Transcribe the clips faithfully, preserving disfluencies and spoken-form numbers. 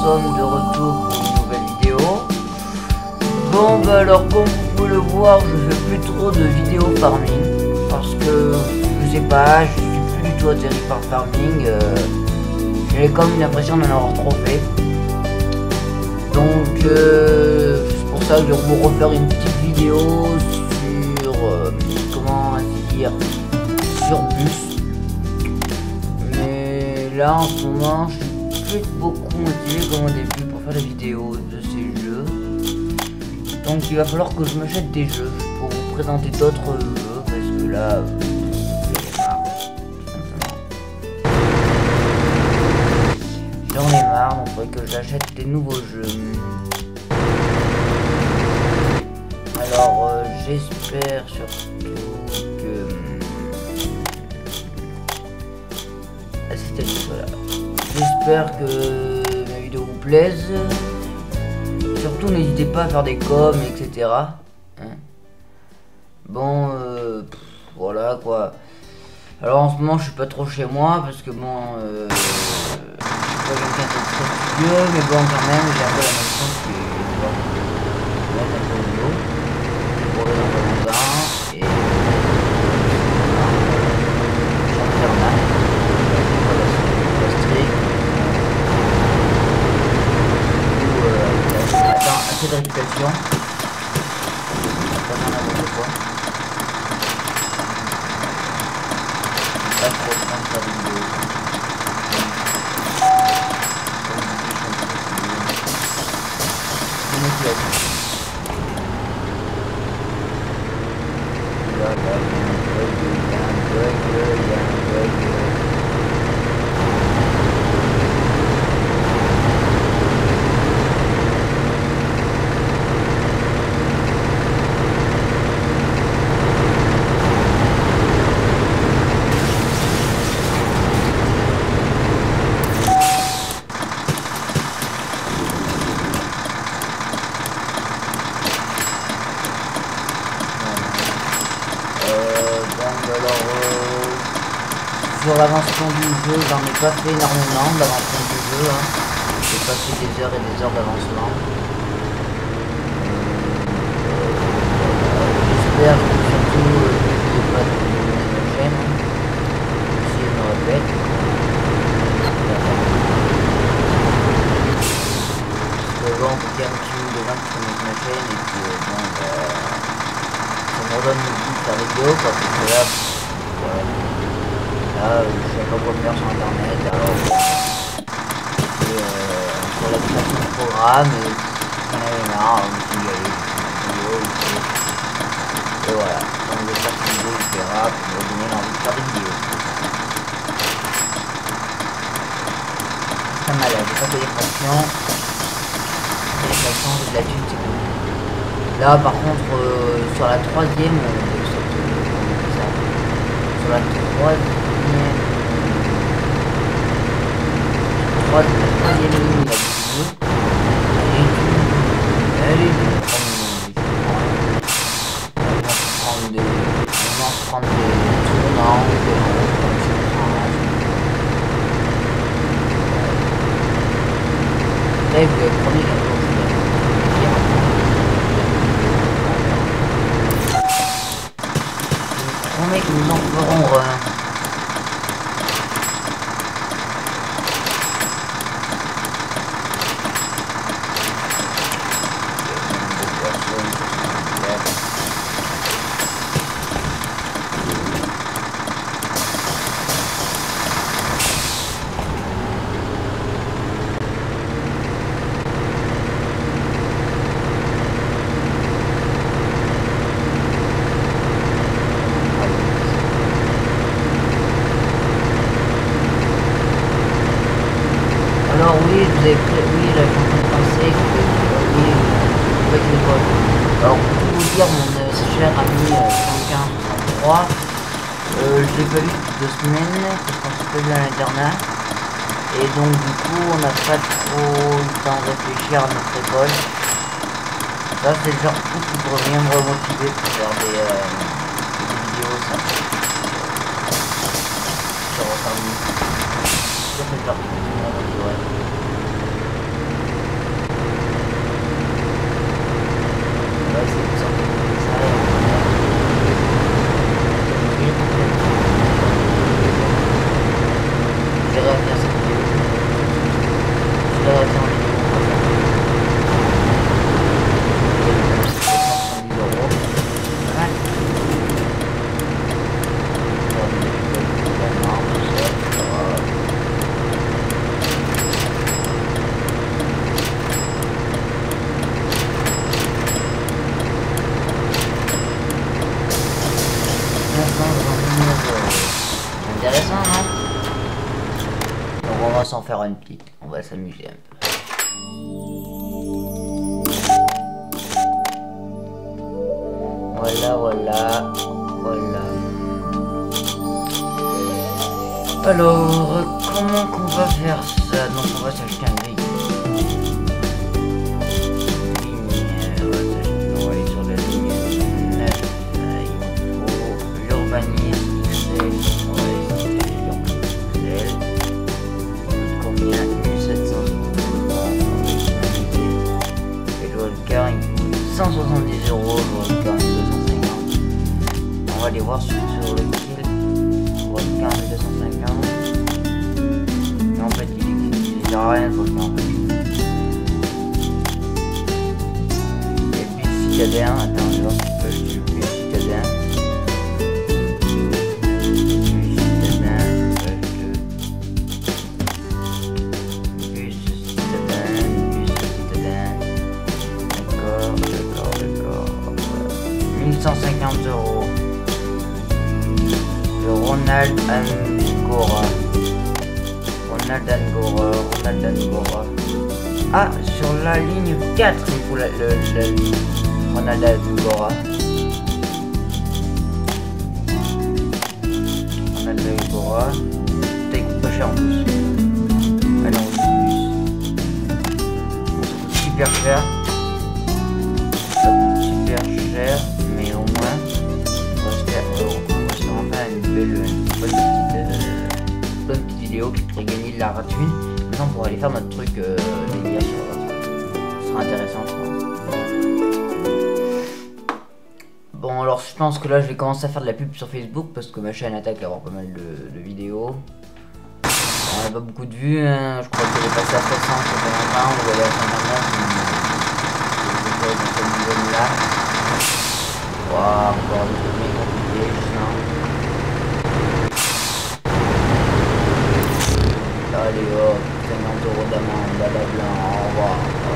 sommes de retour pour une nouvelle vidéo. Bon bah alors comme vous pouvez le voir, je fais plus trop de vidéos farming parce que je sais pas, je suis plus du tout atterri par le farming. Euh, J'ai comme l'impression d'en avoir trop fait. Donc euh, c'est pour ça que je vais vous refaire une petite vidéo sur euh, comment dire sur bus. Mais là en ce moment je suis plus beaucoup motivé comme au début pour faire des vidéos de ces jeux. Donc il va falloir que je m'achète des jeux pour vous présenter d'autres jeux parce que là j'en ai marre, donc il faudrait que j'achète des nouveaux jeux. Alors euh, j'espère surtout que ah, c'était voilà. J'espère que mes vidéos vous plaisent. Surtout n'hésitez pas à faire des coms, et cetera. Hein, bon, euh, pff, voilà quoi. Alors en ce moment je suis pas trop chez moi parce que bon, euh, je suis pas quelqu'un de très studieux, mais bon quand même j'ai un peu la notion que je dois mettre un peu au niveau. Je vais pour le dans pas longtemps et j'en fais un an. La strict. Attends, assez de réputation. Pas n'importe quoi. Pas trop de temps de faire des vidéos. C'est moi qui l'a dit. Là, là, il y a un bug, il y a un bug, il y a un bug. Alors, euh, sur l'avancement du jeu, j'en ai pas fait énormément d'avancement du jeu. Hein. J'ai passé des heures et des heures d'avancement. Euh, J'espère que surtout, euh, je ne vais pas de la chaîne. Hein. Si je me répète. Parce que bon, faut qu'il y ait un petit nombre de gens qui connaissent ma chaîne et puis euh, bon, bah, ça me redonne le goût de la vidéo parce que là, voilà. Là, euh, je sais pas quoi faire sur internet, alors et, euh, sur la création de programme, et j'en avais marre, je me suis dit allez, je fais une vidéo, et, et voilà. Donc je vais faire cette vidéo, je verrai pour me redonner l'envie de faire des vidéos. Ça m'a l'air, j'ai pas fait des fractions, les fractions, j'ai de la thune, c'est cool. Là par contre, euh, sur la troisième, euh, sur la troisième troisième ligne là du jeu, elle est dure, elle est dure. On va prendre des, on va prendre des tournants, des là, vous avez promis qu'un jour je vais dire. Je promets que nous en ferons un. Alors oui, vous avez pré... oui, là je suis en train de penser que euh, oui, euh, avec l'école. Alors pour tout vous dire, mon euh, cher ami euh, cent quinze soixante-trois, euh, je l'ai pas vu depuis deux semaines, parce qu'on s'est pas vu à l'internat. Et donc du coup on n'a pas trop eu le temps de réfléchir à notre école. Ça c'est le genre de truc qui pourrait bien me remotiver pour faire des, euh, des vidéos ça. Sur Farming. Ça c'est le genre de truc qui me remotiverait. va essayer de s'organiser ça et on va faire. Je vais refaire cette vidéo. Je vais refaire en vidéo. On va faire. soixante-dix euros. Pas mal. Intéressant, non? Donc on va s'en faire une petite, on va s'amuser un peu. Voilà, voilà, voilà. Alors, comment qu'on va faire ça? Donc on va s'acheter un grille. On va aller sur la ligne neuf. Il faut l'urbanisme. cent soixante-dix euros, je vois deux cent cinquante. On va aller voir sur, sur le kill. Je vois deux cent cinquante. Mais en fait, il, il sert à rien, faut le faire en fait. Et puis citadin, attends, je vais voir si je peux, je suis citadin. cent cinquante euros. Le Ronald Angora. Ronald Angora. Ronald Angora. Ah, sur la ligne quatre, il faut la, le, la ligne Ronald Angora. Ronald Angora. Ça coûte pas cher en plus. Allez, on bus. Ça coûte super cher. Ça coûte super cher. Mais au moins, on va se faire, on va se faire enfin une belle, une bonne petite, euh, bonne petite vidéo qui pourrait gagner de la thune. Maintenant, on pourra aller faire notre truc euh, délire sur ce sera intéressant, je pense. Bon, alors je pense que là, je vais commencer à faire de la pub sur Facebook parce que ma chaîne attaque à avoir pas mal de, de vidéos. On n'a pas beaucoup de vues, hein. Je crois qu'elle est passée à soixante, ça fait longtemps, on va aller à cent vingt-neuf. Dans cette zone là. Waouh, encore des trucs compliqués, je sens. Allez hop, cinquante euros d'amende, blablabla, au revoir.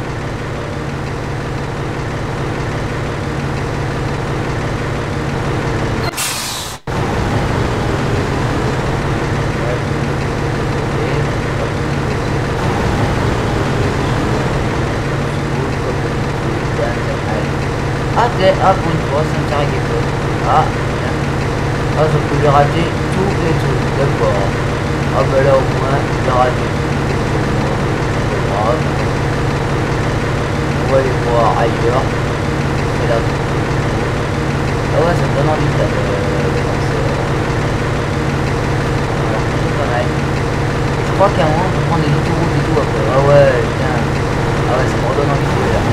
Ah, ah, pour une fois, ça me sert à quelque chose. Ah, bien. Ah, sauf que j'ai raté tous les trucs, d'accord. Ah, bah là, au moins, j'ai raté tout. Grave. On va aller voir ailleurs. Et là. Ah, ouais, ça me donne envie de lancer. Alors, plutôt pas mal. Et je crois qu'à un moment, on peut prendre des autoroutes et tout après. Ah, ouais, putain. Ah, ouais, ça me redonne envie de jouer là.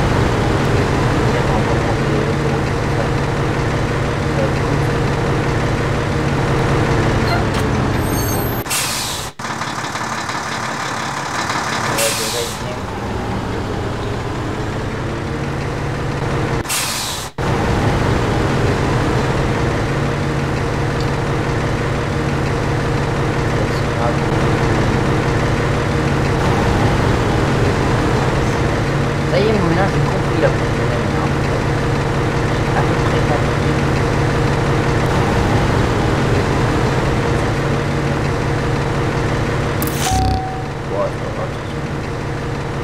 Ça y est, mon ménage, j'ai compris la prochaine maintenant. J'ai à peu près compris. Ouais, c'est pas grave.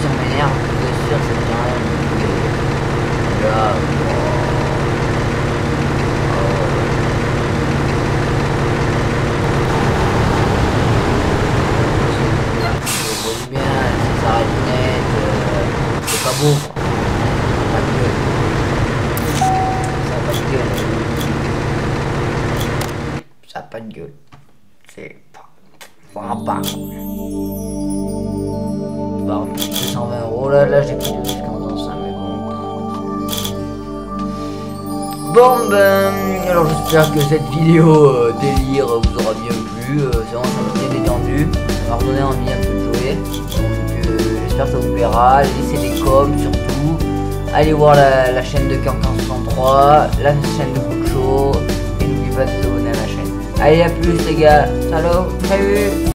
si on m'énerve, bien sûr, ça ne dit rien. Mais là, vous voyez bien, si ça arrête net, euh, c'est pas beau. Pas de gueule. Ça a pas de gueule. Ça a pas de gueule. C'est pas. Voilà pas. Bah, deux cent vingt euros là, là j'ai pris du risque en faisant ça, mais bon. Bon ben, alors j'espère que cette vidéo euh, délire vous aura bien plu. Euh, c'est vraiment ça m'a bien détendu. Ça m'a redonné envie un peu de jouer. Donc euh, j'espère que ça vous plaira. Laissez des coms surtout. Allez voir la, la chaîne de Cancan soixante-trois, la chaîne de Boucho. Et n'oubliez pas de vous abonner à la chaîne. Allez à plus les gars. Salut. Salut.